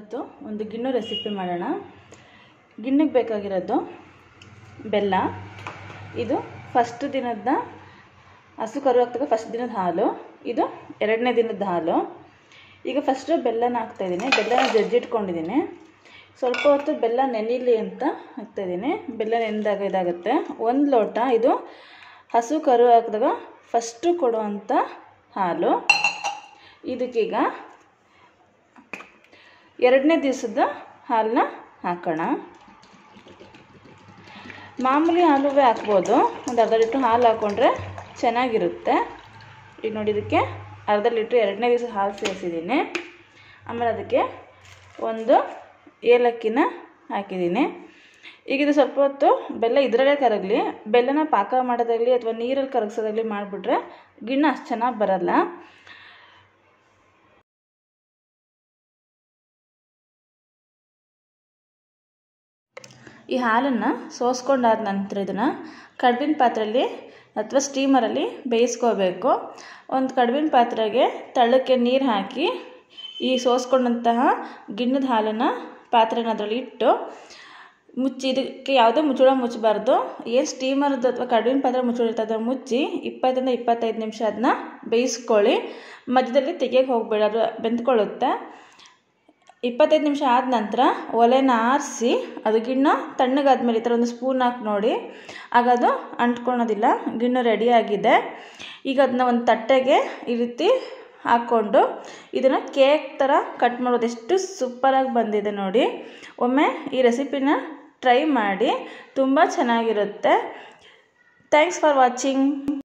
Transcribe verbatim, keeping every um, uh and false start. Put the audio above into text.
ಇವತ್ತು ಒಂದು ಗಿಣ್ಣು ರೆಸಿಪಿ ಮಾಡೋಣ. ಗಿಣ್ಣಿಗೆ ಬೇಕಾಗಿರೋದು ಬೆಲ್ಲ. ಇದು ಫಸ್ಟ್ ದಿನದ ಹಸು ಕರು ಹಾಕ್ದಾಗ ಫಸ್ಟ್ ದಿನದ ಹಾಲು, ಇದು ಎರಡನೇ ದಿನದ ಹಾಲು. ಈಗ ಫಸ್ಟು ಬೆಲ್ಲನ ಹಾಕ್ತಾಯಿದ್ದೀನಿ. ಬೆಲ್ಲನ ಜಜ್ಜಿಟ್ಕೊಂಡಿದ್ದೀನಿ. ಸ್ವಲ್ಪ ಹೊತ್ತು ಬೆಲ್ಲ ನೆನೀಲಿ ಅಂತ ಹಾಕ್ತಾಯಿದ್ದೀನಿ. ಬೆಲ್ಲ ನೆನೆದಾಗ ಇದಾಗುತ್ತೆ. ಒಂದು ಲೋಟ ಇದು ಹಸು ಕರು ಹಾಕಿದಾಗ ಫಸ್ಟು ಕೊಡುವಂಥ ಹಾಲು. ಇದಕ್ಕೀಗ ಎರಡನೇ ದಿವಸದ ಹಾಲನ್ನ ಹಾಕೋಣ. ಮಾಮೂಲಿ ಹಾಲು ಹಾಕ್ಬೋದು. ಒಂದು ಅರ್ಧ ಲೀಟ್ರ್ ಹಾಲು ಹಾಕ್ಕೊಂಡ್ರೆ ಚೆನ್ನಾಗಿರುತ್ತೆ. ಈಗ ನೋಡಿ, ಇದಕ್ಕೆ ಅರ್ಧ ಲೀಟ್ರ್ ಎರಡನೇ ದಿವಸ ಹಾಲು ಸೇರಿಸಿದ್ದೀನಿ. ಆಮೇಲೆ ಅದಕ್ಕೆ ಒಂದು ಏಲಕ್ಕಿನ ಹಾಕಿದ್ದೀನಿ. ಈಗ ಇದು ಸ್ವಲ್ಪ ಹೊತ್ತು ಬೆಲ್ಲ ಇದರಲ್ಲೇ ಕರಗಲಿ. ಬೆಲ್ಲನ ಪಾಕ ಮಾಡೋದಾಗಲಿ ಅಥವಾ ನೀರಲ್ಲಿ ಕರಗಿಸೋದಾಗಲಿ ಮಾಡಿಬಿಟ್ರೆ ಗಿಣ್ಣು ಅಷ್ಟು ಚೆನ್ನಾಗಿ ಬರಲ್ಲ. ಈ ಹಾಲನ್ನು ಸೋಸ್ಕೊಂಡಾದ ನಂತರ ಇದನ್ನು ಕಡುಬಿನ ಪಾತ್ರೆಯಲ್ಲಿ ಅಥವಾ ಸ್ಟೀಮರಲ್ಲಿ ಬೇಯಿಸ್ಕೋಬೇಕು. ಒಂದು ಕಡುಬಿನ ಪಾತ್ರೆಗೆ ತಳಕ್ಕೆ ನೀರು ಹಾಕಿ ಈ ಸೋಸ್ಕೊಂಡಂತಹ ಗಿಣ್ಣದ ಹಾಲನ್ನು ಪಾತ್ರೆನ ಅದರಲ್ಲಿ ಇಟ್ಟು ಮುಚ್ಚಿ, ಇದಕ್ಕೆ ಯಾವುದೇ ಮುಚ್ಚಳ ಮುಚ್ಚಬಾರ್ದು. ಏನು ಸ್ಟೀಮರ್ದು ಅಥವಾ ಕಡುಬಿನ ಪಾತ್ರೆ ಮುಚ್ಚಳ ಇರ್ತದೆ ಅದನ್ನು ಮುಚ್ಚಿ ಇಪ್ಪತ್ತರಿಂದ ಇಪ್ಪತ್ತೈದು ನಿಮಿಷ ಅದನ್ನ ಬೇಯಿಸ್ಕೊಳ್ಳಿ. ಮಧ್ಯದಲ್ಲಿ ತೆಗಿಯೋಕ್ಕೆ ಹೋಗಬೇಡ, ಅದು ಬೆಂದ್ಕೊಳ್ಳುತ್ತೆ. ಇಪ್ಪತ್ತೈದು ನಿಮಿಷ ಆದ ನಂತರ ಒಲೆನ ಆರಿಸಿ ಅದು ಗಿಣ್ಣು ತಣ್ಣಗಾದ್ಮೇಲೆ ಈ ಥರ ಒಂದು ಸ್ಪೂನ್ ಹಾಕಿ ನೋಡಿ, ಆಗ ಅದು ಅಂಟ್ಕೊಳೋದಿಲ್ಲ. ಗಿಣ್ಣು ರೆಡಿಯಾಗಿದೆ. ಈಗ ಅದನ್ನ ಒಂದು ತಟ್ಟೆಗೆ ಈ ರೀತಿ ಹಾಕ್ಕೊಂಡು ಇದನ್ನು ಕೇಕ್ ಥರ ಕಟ್ ಮಾಡೋದು. ಎಷ್ಟು ಸೂಪರಾಗಿ ಬಂದಿದೆ ನೋಡಿ. ಒಮ್ಮೆ ಈ ರೆಸಿಪಿನ ಟ್ರೈ ಮಾಡಿ, ತುಂಬ ಚೆನ್ನಾಗಿರುತ್ತೆ. Thanks for watching.